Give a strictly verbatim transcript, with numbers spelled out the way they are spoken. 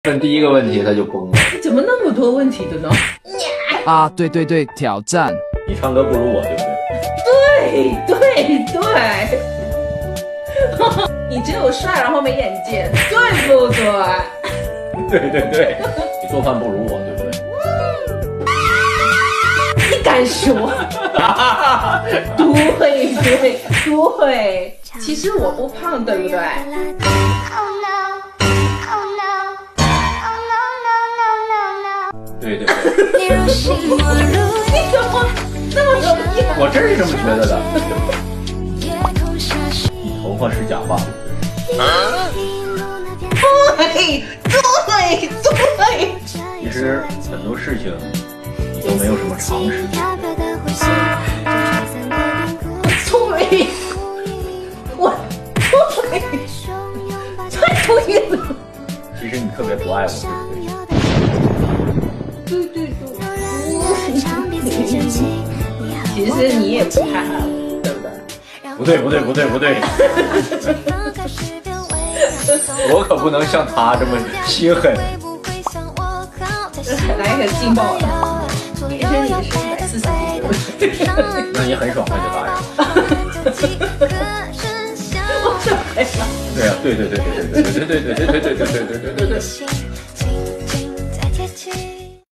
问第一个问题他就崩了。 怎么那么多问题的呢？ 啊，对对对，挑战。 你唱歌不如我，对不对？ 对对对。你只有帅，然后没眼界，对不对？ 对对对。你做饭不如我，对不对？ 你敢说？对对对。其实我不胖，对不对？ 对对对。 你怎么那么容易？ 我真是这么觉得的。你头发是假发， 对对对。 其实很多事情你都没有什么常识。 对，我对，太对了。 其实你特别不爱我， 对对对。其实你也不太爱我，对不对？ 不对不对不对不对。我可不能像他这么心狠。 来一个劲爆的。其实你是一百四十斤。 那你很爽快就答应了。 我准备了。 对呀，对对对对对对对对对对对对对对对对对。